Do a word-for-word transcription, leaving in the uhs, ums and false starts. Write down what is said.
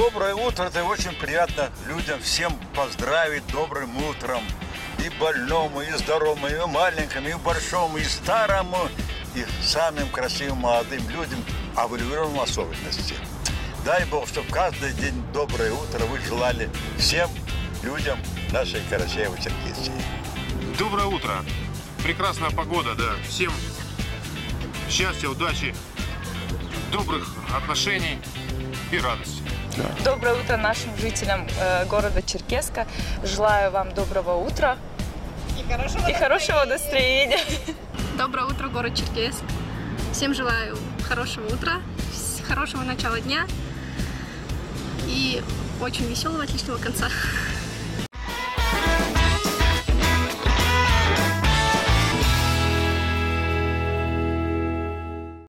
Доброе утро, это очень приятно людям всем поздравить добрым утром. И больному, и здоровому, и маленькому, и большому, и старому, и самым красивым молодым людям, а в влюбленном особенности. Дай Бог, чтобы каждый день доброе утро вы желали всем людям нашей Карачаево-Черкесии. Доброе утро. Прекрасная погода, да. Всем счастья, удачи, добрых отношений и радости. Доброе утро нашим жителям э, города Черкесска. Желаю вам доброго утра и хорошего, и хорошего настроения. Доброе утро, город Черкесск. Всем желаю хорошего утра, хорошего начала дня и очень веселого, отличного конца.